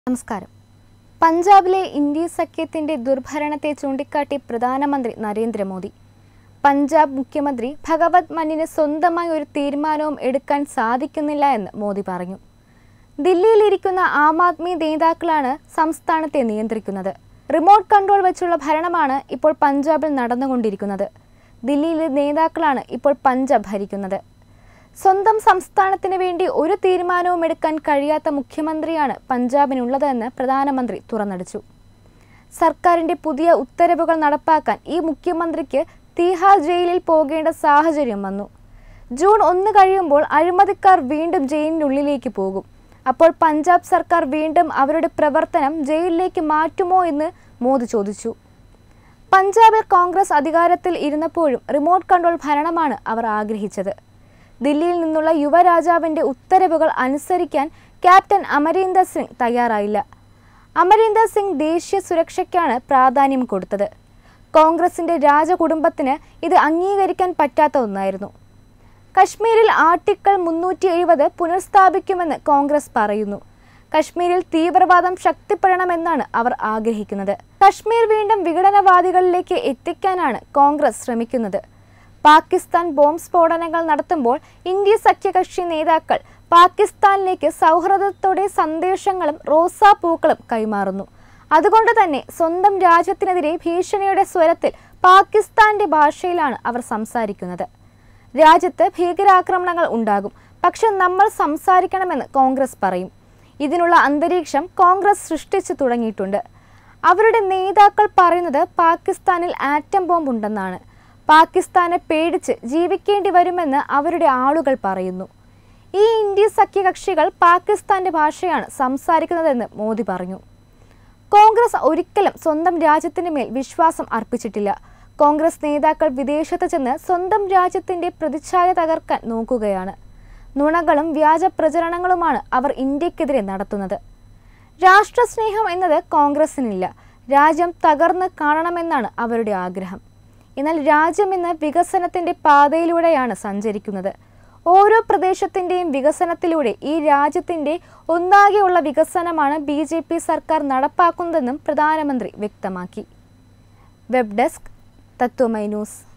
നമസ്കാരം. പഞ്ചാബിലെ ഇന്ത്യ സഖ്യത്തിന്റെ ദുർഭരണത്തെ ചൂണ്ടിക്കാട്ടി പ്രധാനമന്ത്രി നരേന്ദ്രമോദി. പഞ്ചാബ് മുഖ്യമന്ത്രി ഭഗവത് മാനിന് സ്വന്തമായി ഒരു തീരുമാനവും എടുക്കാൻ സാധിക്കുന്നില്ല എന്ന് മോദി പറഞ്ഞു. ദില്ലിയിലിരിക്കുന്ന ആം ആദ്മി നേതാക്കളാണ് സംസ്ഥാനത്തെ നിയന്ത്രിക്കുന്നത്. റിമോട്ട് കൺട്രോൾ വെച്ചുള്ള ഭരണമാണ് ഇപ്പോൾ പഞ്ചാബിൽ നടന്നുകൊണ്ടിരിക്കുന്നത്. ദില്ലിയിലെ നേതാക്കളാണ് ഇപ്പോൾ പഞ്ചാബ് ഭരിക്കുന്നത്. സ്വന്തം സംസ്ഥാനത്തിന് വേണ്ടി ഒരു തീരുമാനവും എടുക്കാൻ കഴിയാത്ത മുഖ്യമന്ത്രിയാണ് പഞ്ചാബിനുള്ളതെന്ന് പ്രധാനമന്ത്രി തുറന്നടിച്ചു. സർക്കാരിന്റെ പുതിയ ഉത്തരവുകൾ നടപ്പാക്കാൻ ഈ മുഖ്യമന്ത്രിക്ക് തീഹാർ ജയിലിൽ പോകേണ്ട സാഹചര്യം വന്നു. ജൂൺ 1 കഴിയുമ്പോൾ അഴിമതിക്കാർ വീണ്ടും ജയിലിനുള്ളിലേക്ക് പോകും. അപ്പോൾ പഞ്ചാബ് സർക്കാർ വീണ്ടും അവരുടെ പ്രവർത്തനം ജയിലിലേക്ക് മാറ്റുമോ എന്ന് മോദി ചോദിച്ചു. പഞ്ചാബിൽ കോൺഗ്രസ് അധികാരത്തിൽ ഇരുന്നപ്പോഴും റിമോട്ട് കൺട്രോൾ ഭരണമാണ് അവർ ആഗ്രഹിച്ചത്. ദില്ലിയിൽ നിന്നുള്ള യുവരാജാവിന്റെ ഉത്തരവുകൾ അനുസരിക്കാൻ ക്യാപ്റ്റൻ അമരീന്ദർ സിംഗ് തയ്യാറായില്ല. അമരീന്ദർ സിംഗ് ദേശീയ സുരക്ഷയ്ക്കാണ് പ്രാധാന്യം കൊടുത്തത്. കോൺഗ്രസിന്റെ രാജകുടുംബത്തിന് ഇത് അംഗീകരിക്കാൻ പറ്റാത്ത ഒന്നായിരുന്നു. കശ്മീരിൽ ആർട്ടിക്കിൾ 370 പുനഃസ്ഥാപിക്കുമെന്ന് കോൺഗ്രസ് പറയുന്നു. കശ്മീരിൽ തീവ്രവാദം ശക്തിപ്പെടണമെന്നാണ് അവർ ആഗ്രഹിക്കുന്നത്. കശ്മീർ വീണ്ടും വിഘടനവാദികളിലേക്ക് എത്തിക്കാനാണ് കോൺഗ്രസ് ശ്രമിക്കുന്നത്. പാകിസ്ഥാൻ ബോംബ് സ്ഫോടനങ്ങൾ നടത്തുമ്പോൾ ഇന്ത്യ സഖ്യകക്ഷി നേതാക്കൾ പാകിസ്ഥാനിലേക്ക് സൗഹൃദത്തോടെ സന്ദേശങ്ങളും റോസാപ്പൂക്കളും കൈമാറുന്നു. അതുകൊണ്ട് തന്നെ സ്വന്തം രാജ്യത്തിനെതിരെ ഭീഷണിയുടെ സ്വരത്തിൽ പാകിസ്ഥാന്റെ ഭാഷയിലാണ് അവർ സംസാരിക്കുന്നത്. രാജ്യത്ത് ഭീകരാക്രമണങ്ങൾ ഉണ്ടാകും, പക്ഷെ നമ്മൾ സംസാരിക്കണമെന്ന് കോൺഗ്രസ് പറയും. ഇതിനുള്ള അന്തരീക്ഷം കോൺഗ്രസ് സൃഷ്ടിച്ചു തുടങ്ങിയിട്ടുണ്ട്. അവരുടെ നേതാക്കൾ പറയുന്നത് പാകിസ്ഥാനിൽ ആറ്റം ബോംബ് ഉണ്ടെന്നാണ്. പാകിസ്ഥാനെ പേടിച്ച് ജീവിക്കേണ്ടി വരുമെന്ന് അവരുടെ ആളുകൾ പറയുന്നു. ഈ ഇന്ത്യ സഖ്യകക്ഷികൾ പാകിസ്ഥാന്റെ ഭാഷയാണ് സംസാരിക്കുന്നതെന്ന് മോദി പറഞ്ഞു. കോൺഗ്രസ് ഒരിക്കലും സ്വന്തം രാജ്യത്തിന് മേൽ വിശ്വാസം അർപ്പിച്ചിട്ടില്ല. കോൺഗ്രസ് നേതാക്കൾ വിദേശത്ത് ചെന്ന് സ്വന്തം രാജ്യത്തിന്റെ പ്രതിച്ഛായ തകർക്കാൻ നോക്കുകയാണ്. നുണകളും വ്യാജ പ്രചരണങ്ങളുമാണ് അവർ ഇന്ത്യക്കെതിരെ നടത്തുന്നത്. രാഷ്ട്രസ്നേഹം എന്നത് കോൺഗ്രസിനില്ല. രാജ്യം തകർന്ന് കാണണമെന്നാണ് അവരുടെ ആഗ്രഹം. എന്നാൽ രാജ്യം ഇന്ന് വികസനത്തിന്റെ പാതയിലൂടെയാണ് സഞ്ചരിക്കുന്നത്. ഓരോ പ്രദേശത്തിന്റെയും വികസനത്തിലൂടെ ഈ രാജ്യത്തിന്റെ ഒന്നാകെയുള്ള വികസനമാണ് BJP സർക്കാർ നടപ്പാക്കുന്നതെന്നും പ്രധാനമന്ത്രി വ്യക്തമാക്കി. Web desk Tatwamayi news.